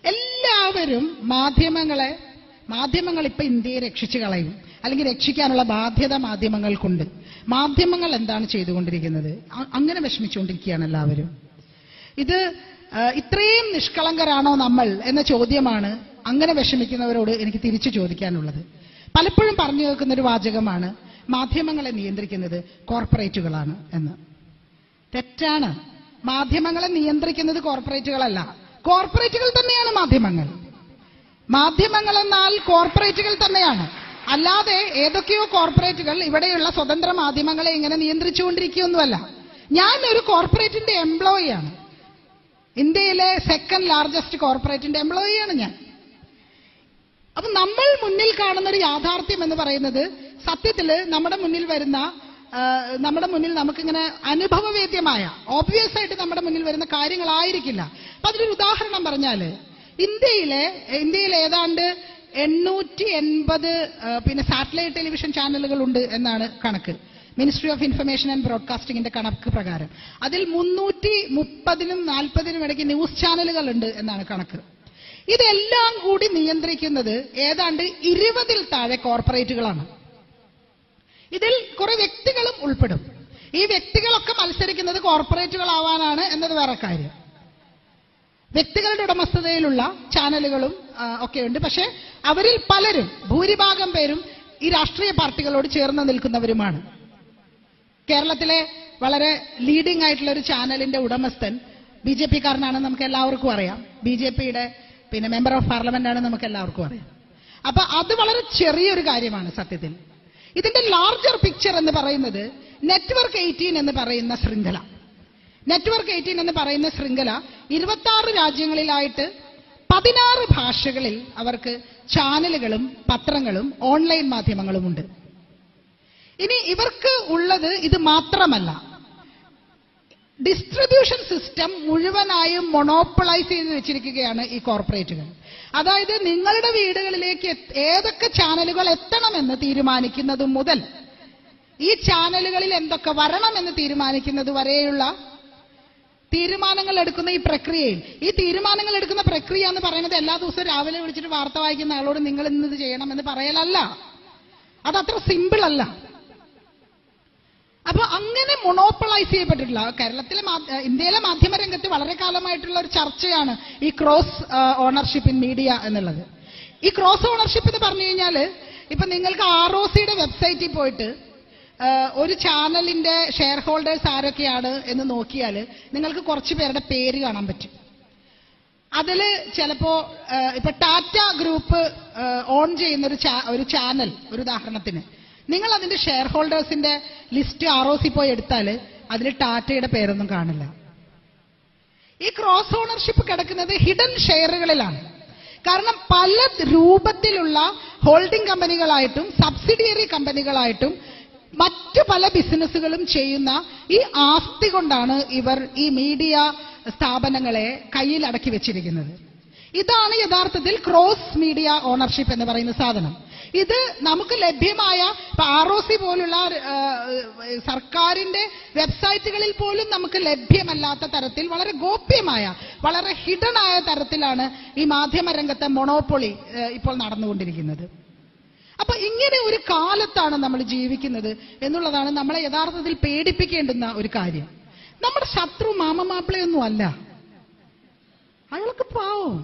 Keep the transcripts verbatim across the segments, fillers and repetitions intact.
എല്ലാവരും മാധ്യമങ്ങളെ മാധ്യമങ്ങൾ ഇപ്പൊ ഇന്ത്യയെ രക്ഷിച്ചു കളയും, അല്ലെങ്കിൽ രക്ഷിക്കാനുള്ള ബാധ്യത മാധ്യമങ്ങൾക്കുണ്ട്. മാധ്യമങ്ങൾ എന്താണ് ചെയ്തുകൊണ്ടിരിക്കുന്നത്? അങ്ങനെ വിഷമിച്ചുകൊണ്ടിരിക്കുകയാണ് എല്ലാവരും. ഇത് ഇത്രയും നിഷ്കളങ്കരാണോ നമ്മൾ എന്ന ചോദ്യമാണ് അങ്ങനെ വിഷമിക്കുന്നവരോട് എനിക്ക് തിരിച്ചു ചോദിക്കാനുള്ളത്. പലപ്പോഴും പറഞ്ഞു കേൾക്കുന്ന ഒരു വാചകമാണ് മാധ്യമങ്ങളെ നിയന്ത്രിക്കുന്നത് കോർപ്പറേറ്റുകളാണ് എന്ന്. തെറ്റാണ്. മാധ്യമങ്ങളെ നിയന്ത്രിക്കുന്നത് കോർപ്പറേറ്റുകളല്ല, കോർപ്പറേറ്റുകൾ തന്നെയാണ് മാധ്യമങ്ങൾ. മാധ്യമങ്ങൾ എന്നാൽ കോർപ്പറേറ്റുകൾ തന്നെയാണ്. അല്ലാതെ ഏതൊക്കെയോ കോർപ്പറേറ്റുകൾ ഇവിടെയുള്ള സ്വതന്ത്ര മാധ്യമങ്ങളെ ഇങ്ങനെ നിയന്ത്രിച്ചുകൊണ്ടിരിക്കുകയൊന്നുമല്ല. ഞാൻ ഒരു കോർപ്പറേറ്റിന്റെ എംപ്ലോയിയാണ്. ഇന്ത്യയിലെ സെക്കൻഡ് ലാർജസ്റ്റ് കോർപ്പറേറ്റിന്റെ എംപ്ലോയിയാണ് ഞാൻ. അപ്പൊ നമ്മൾ മുന്നിൽ കാണുന്ന ഒരു യാഥാർത്ഥ്യം എന്ന് പറയുന്നത് സത്യത്തില് നമ്മുടെ മുന്നിൽ വരുന്ന നമ്മുടെ മുന്നിൽ നമുക്കിങ്ങനെ അനുഭവവേദ്യമായ ഓബ്വിയസ് ആയിട്ട് നമ്മുടെ മുന്നിൽ വരുന്ന കാര്യങ്ങളായിരിക്കില്ല. അപ്പൊ അതിലൊരു ഉദാഹരണം പറഞ്ഞാല് ഇന്ത്യയിലെ ഇന്ത്യയിൽ ഏതാണ്ട് എണ്ണൂറ്റി എൺപത് പിന്നെ സാറ്റലൈറ്റ് ടെലിവിഷൻ ചാനലുകൾ ഉണ്ട് എന്നാണ് കണക്ക്. മിനിസ്ട്രി ഓഫ് ഇൻഫർമേഷൻ ആൻഡ് ബ്രോഡ്കാസ്റ്റിംഗിന്റെ കണക്ക് പ്രകാരം അതിൽ മുന്നൂറ്റി മുപ്പതിനും നാൽപ്പതിനും ഇടയ്ക്ക് ന്യൂസ് ചാനലുകൾ ഉണ്ട് എന്നാണ് കണക്ക്. ഇതെല്ലാം കൂടി നിയന്ത്രിക്കുന്നത് ഏതാണ്ട് ഇരുപതിൽ താഴെ കോർപ്പറേറ്റുകളാണ്. ഇതിൽ കുറെ വ്യക്തികളും ഉൾപ്പെടും. ഈ വ്യക്തികളൊക്കെ മത്സരിക്കുന്നത് കോർപ്പറേറ്റുകളാവാനാണ് എന്നത് വേറെ കാര്യം. വ്യക്തികളുടെ ഉടമസ്ഥതയിലുള്ള ചാനലുകളും ഒക്കെയുണ്ട്. പക്ഷെ അവരിൽ പലരും, ഭൂരിഭാഗം പേരും ഈ രാഷ്ട്രീയ പാർട്ടികളോട് ചേർന്ന് നിൽക്കുന്നവരുമാണ്. കേരളത്തിലെ വളരെ ലീഡിംഗ് ആയിട്ടുള്ള ഒരു ചാനലിന്റെ ഉടമസ്ഥൻ ബി ജെ പി കാരനാണ്, നമുക്ക് എല്ലാവർക്കും അറിയാം. ബി ജെ പിയുടെ പിന്നെ മെമ്പർ ഓഫ് പാർലമെന്റ് ആണ്, നമുക്ക് എല്ലാവർക്കും അറിയാം. അപ്പൊ അത് വളരെ ചെറിയൊരു കാര്യമാണ് സത്യത്തിൽ. ഇതിന്റെ ലാർജർ പിക്ചർ എന്ന് പറയുന്നത് നെറ്റ്വർക്ക് എയ്റ്റീൻ എന്ന് പറയുന്ന ശൃംഖല. നെറ്റ്വർക്ക് എയ്റ്റീൻ എന്ന് പറയുന്ന ശൃംഖല ഇരുപത്തി ആറ് രാജ്യങ്ങളിലായിട്ട് പതിനാറ് ഭാഷകളിൽ അവർക്ക് ചാനലുകളും പത്രങ്ങളും ഓൺലൈൻ മാധ്യമങ്ങളുമുണ്ട്. ഇനി ഇവർക്ക് ഉള്ളത് ഇത് മാത്രമല്ല, ഡിസ്ട്രിബ്യൂഷൻ സിസ്റ്റം മുഴുവനായും മൊണോപ്പൊളൈസ് ചെയ്ത് വെച്ചിരിക്കുകയാണ് ഈ കോർപ്പറേറ്റുകൾ. അതായത് നിങ്ങളുടെ വീടുകളിലേക്ക് ഏതൊക്കെ ചാനലുകൾ എത്തണമെന്ന് തീരുമാനിക്കുന്നത് മുതൽ ഈ ചാനലുകളിൽ എന്തൊക്കെ വരണമെന്ന് തീരുമാനിക്കുന്നത് വരെയുള്ള തീരുമാനങ്ങൾ എടുക്കുന്ന ഈ പ്രക്രിയയിൽ, ഈ തീരുമാനങ്ങൾ എടുക്കുന്ന പ്രക്രിയ എന്ന് പറയുന്നത് എല്ലാ ദിവസവും രാവിലെ വിളിച്ചിട്ട് വാർത്ത വായിക്കുന്ന ആളോട് നിങ്ങൾ ഇന്നത് ചെയ്യണം എന്ന് പറയലല്ല. അതത്ര സിമ്പിൾ അല്ല. അപ്പൊ അങ്ങനെ മൊണോപ്പൊളൈസ് ചെയ്യപ്പെട്ടിട്ടില്ല. കേരളത്തിലെ ഇന്ത്യയിലെ മാധ്യമരംഗത്ത് വളരെ കാലമായിട്ടുള്ള ഒരു ചർച്ചയാണ് ഈ ക്രോസ് ഓണർഷിപ്പ് ഇൻ മീഡിയ എന്നുള്ളത്. ഈ ക്രോസ് ഓണർഷിപ്പ് എന്ന് പറഞ്ഞു കഴിഞ്ഞാൽ ഇപ്പൊ നിങ്ങൾക്ക് ആർ ഒ സിയുടെ വെബ്സൈറ്റിൽ പോയിട്ട് ഒരു ചാനലിന്റെ ഷെയർ ഹോൾഡേഴ്സ് ആരൊക്കെയാണ് എന്ന് നോക്കിയാൽ നിങ്ങൾക്ക് കുറച്ച് പേരുടെ പേര് കാണാൻ പറ്റും. അതില് ചിലപ്പോ ഇപ്പൊ ടാറ്റ ഗ്രൂപ്പ് ഓൺ ചെയ്യുന്ന ഒരു ഒരു ചാനൽ, ഒരു ഉദാഹരണത്തിന് നിങ്ങൾ അതിന്റെ ഷെയർ ഹോൾഡേഴ്സിന്റെ ലിസ്റ്റ് ആർ ഒ സി പോയി എടുത്താൽ അതിൽ ടാറ്റയുടെ പേരൊന്നും കാണില്ല. ഈ ക്രോസ് ഓണർഷിപ്പ് കിടക്കുന്നത് ഹിഡൻ ഷെയറുകളിലാണ്. കാരണം പല രൂപത്തിലുള്ള ഹോൾഡിംഗ് കമ്പനികളായിട്ടും സബ്സിഡിയറി കമ്പനികളായിട്ടും മറ്റു പല ബിസിനസ്സുകളും ചെയ്യുന്ന ഈ ആസ്തി കൊണ്ടാണ് ഇവർ ഈ മീഡിയ സ്ഥാപനങ്ങളെ കയ്യിൽ അടക്കി വെച്ചിരിക്കുന്നത്. ഇതാണ് യഥാർത്ഥത്തിൽ ക്രോസ് മീഡിയ ഓണർഷിപ്പ് എന്ന് പറയുന്ന സാധനം. ഇത് നമുക്ക് ലഭ്യമായ ആർ ഒ സി പോലുള്ള സർക്കാരിന്റെ വെബ്സൈറ്റുകളിൽ പോലും നമുക്ക് ലഭ്യമല്ലാത്ത തരത്തിൽ വളരെ ഗോപ്യമായ, വളരെ ഹിഡൻ ആയ തരത്തിലാണ് ഈ മാധ്യമരംഗത്തെ മൊണോപ്പൊളി ഇപ്പോൾ നടന്നുകൊണ്ടിരിക്കുന്നത്. അപ്പൊ ഇങ്ങനെ ഒരു കാലത്താണ് നമ്മൾ ജീവിക്കുന്നത് എന്നുള്ളതാണ് നമ്മളെ യഥാർത്ഥത്തിൽ പേടിപ്പിക്കേണ്ടുന്ന ഒരു കാര്യം. നമ്മുടെ ശത്രു മാമമാപ്പിളയൊന്നും അല്ല, അയാൾക്ക് പാവം.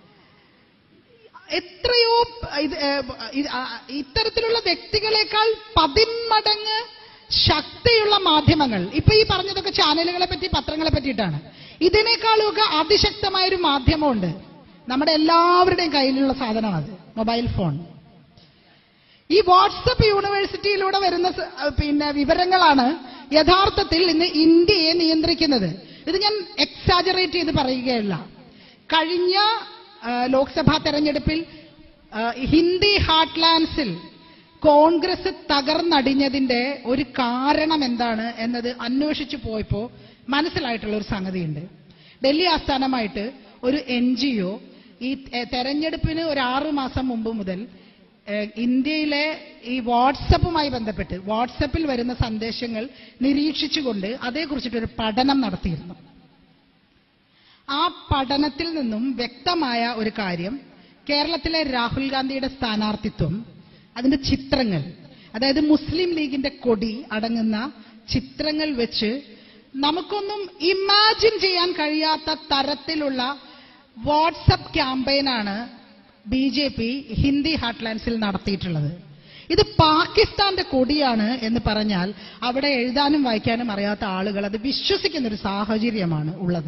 എത്രയോ ഇത്തരത്തിലുള്ള വ്യക്തികളെക്കാൾ പതിന്മടങ്ങ് ശക്തിയുള്ള മാധ്യമങ്ങൾ, ഇപ്പൊ ഈ പറഞ്ഞതൊക്കെ ചാനലുകളെ പറ്റി, പത്രങ്ങളെ പറ്റിയിട്ടാണ്. ഇതിനേക്കാളുമൊക്കെ അതിശക്തമായൊരു മാധ്യമമുണ്ട്, നമ്മുടെ എല്ലാവരുടെയും കയ്യിലുള്ള സാധനമാണ് അത്, മൊബൈൽ ഫോൺ. ഈ വാട്സപ്പ് യൂണിവേഴ്സിറ്റിയിലൂടെ വരുന്ന പിന്നെ വിവരങ്ങളാണ് യഥാർത്ഥത്തിൽ ഇന്ന് ഇന്ത്യയെ നിയന്ത്രിക്കുന്നത്. ഇത് ഞാൻ എക്സാജറേറ്റ് ചെയ്ത് പറയുകയല്ല. കഴിഞ്ഞ ലോക്സഭാ തെരഞ്ഞെടുപ്പിൽ ഹിന്ദി ഹാർട്ട്ലാൻഡ്സിൽ കോൺഗ്രസ് തകർന്നടിഞ്ഞതിന്റെ ഒരു കാരണം എന്താണ് എന്നത് അന്വേഷിച്ചു പോയപ്പോ മനസ്സിലായിട്ടുള്ള ഒരു സംഗതിയുണ്ട്. ഡൽഹി ആസ്ഥാനമായിട്ട് ഒരു എൻ ജി ഒ ഈ തെരഞ്ഞെടുപ്പിന് ഒരു ആറു മാസം മുമ്പ് മുതൽ ഇന്ത്യയിലെ ഈ വാട്സപ്പുമായി ബന്ധപ്പെട്ട് വാട്സപ്പിൽ വരുന്ന സന്ദേശങ്ങൾ നിരീക്ഷിച്ചുകൊണ്ട് അതേക്കുറിച്ചിട്ടൊരു പഠനം നടത്തിയിരുന്നു. ആ പഠനത്തിൽ നിന്നും വ്യക്തമായ ഒരു കാര്യം, കേരളത്തിലെ രാഹുൽ ഗാന്ധിയുടെ സ്ഥാനാർത്ഥിത്വം, അതിന്റെ ചിത്രങ്ങൾ, അതായത് മുസ്ലിം ലീഗിന്റെ കൊടി അടങ്ങുന്ന ചിത്രങ്ങൾ വെച്ച് നമുക്കൊന്നും ഇമാജിൻ ചെയ്യാൻ കഴിയാത്ത തരത്തിലുള്ള വാട്സപ്പ് ക്യാമ്പയിനാണ് ബി ജെ പി ഹിന്ദി ഹാർട്ട്ലാൻഡ്സിൽ നടത്തിയിട്ടുള്ളത്. ഇത് പാകിസ്ഥാന്റെ കൊടിയാണ് എന്ന് പറഞ്ഞാൽ അവിടെ എഴുതാനും വായിക്കാനും അറിയാത്ത ആളുകൾ അത് വിശ്വസിക്കുന്ന ഒരു സാഹചര്യമാണ് ഉള്ളത്.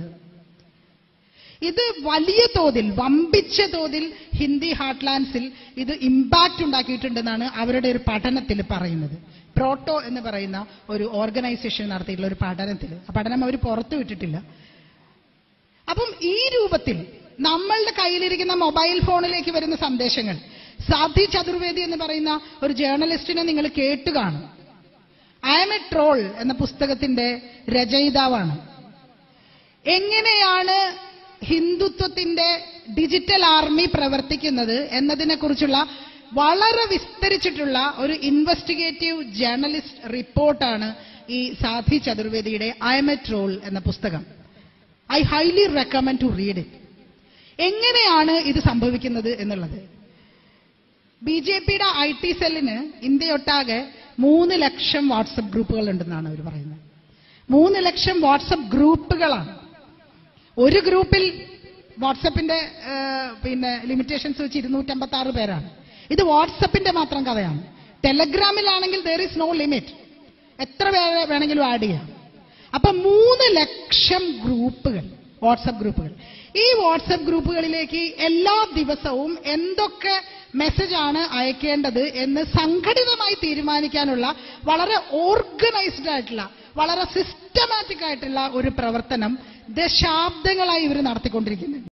ഇത് വലിയ തോതിൽ, വമ്പിച്ച തോതിൽ ഹിന്ദി ഹാർട്ട്ലാൻഡ്സിൽ ഇത് ഇമ്പാക്റ്റ് ഉണ്ടാക്കിയിട്ടുണ്ടെന്നാണ് അവരുടെ ഒരു പഠനത്തിൽ പറയുന്നത്. പ്രോട്ടോ എന്ന് പറയുന്ന ഒരു ഓർഗനൈസേഷൻ നടത്തിയിട്ടുള്ള ഒരു പഠനത്തിൽ, ആ പഠനം അവർ പുറത്തു വിട്ടിട്ടില്ല. അപ്പം ഈ രൂപത്തിൽ നമ്മളുടെ കയ്യിലിരിക്കുന്ന മൊബൈൽ ഫോണിലേക്ക് വരുന്ന സന്ദേശങ്ങൾ, സാധി ചതുർവേദി എന്ന് പറയുന്ന ഒരു ജേർണലിസ്റ്റിനെ നിങ്ങൾ കേട്ടു കാണും. ഐ ആം എ ട്രോൾ എന്ന പുസ്തകത്തിന്റെ രചയിതാവാണ്. എങ്ങനെയാണ് ഹിന്ദുത്വത്തിന്റെ ഡിജിറ്റൽ ആർമി പ്രവർത്തിക്കുന്നത് എന്നതിനെ കുറിച്ചുള്ള വളരെ വിസ്തരിച്ചിട്ടുള്ള ഒരു ഇൻവെസ്റ്റിഗേറ്റീവ് ജേർണലിസ്റ്റ് റിപ്പോർട്ടാണ് ഈ സാധി ചതുർവേദിയുടെ ഐ ആം എ ട്രോൾ എന്ന പുസ്തകം. I highly recommend to read it. എങ്ങനെയാണ് ഇത് സംഭവിക്കുന്നത് എന്നുള്ളത്, ബി ജെ പിയുടെ ഐ ടി സെല്ലിന് ഇന്ത്യയൊട്ടാകെ മൂന്ന് ലക്ഷം വാട്സപ്പ് ഗ്രൂപ്പുകൾ ഉണ്ടെന്നാണ് അവർ പറയുന്നത്. മൂന്ന് ലക്ഷം വാട്സപ്പ് ഗ്രൂപ്പുകളാണ്. ഒരു ഗ്രൂപ്പിൽ വാട്സപ്പിന്റെ പിന്നെ ലിമിറ്റേഷൻസ് വെച്ച് ഇരുന്നൂറ്റമ്പത്തി ആറ് പേരാണ്. ഇത് വാട്സപ്പിന്റെ മാത്രം കഥയാണ്. ടെലഗ്രാമിലാണെങ്കിൽ ദർ ഈസ് നോ ലിമിറ്റ്, എത്ര പേരെ വേണമെങ്കിലും ആഡ് ചെയ്യാം. അപ്പൊ മൂന്ന് ലക്ഷം ഗ്രൂപ്പുകൾ, വാട്സപ്പ് ഗ്രൂപ്പുകൾ. ഈ വാട്സപ്പ് ഗ്രൂപ്പുകളിലേക്ക് എല്ലാ ദിവസവും എന്തൊക്കെ മെസ്സേജാണ് അയക്കേണ്ടത് എന്ന് സംഘടിതമായി തീരുമാനിക്കാനുള്ള വളരെ ഓർഗനൈസ്ഡ് ആയിട്ടുള്ള, വളരെ സിസ്റ്റമാറ്റിക് ആയിട്ടുള്ള ഒരു പ്രവർത്തനം ദശാബ്ദങ്ങളായി ഇവർ നടത്തിക്കൊണ്ടിരിക്കുന്നു.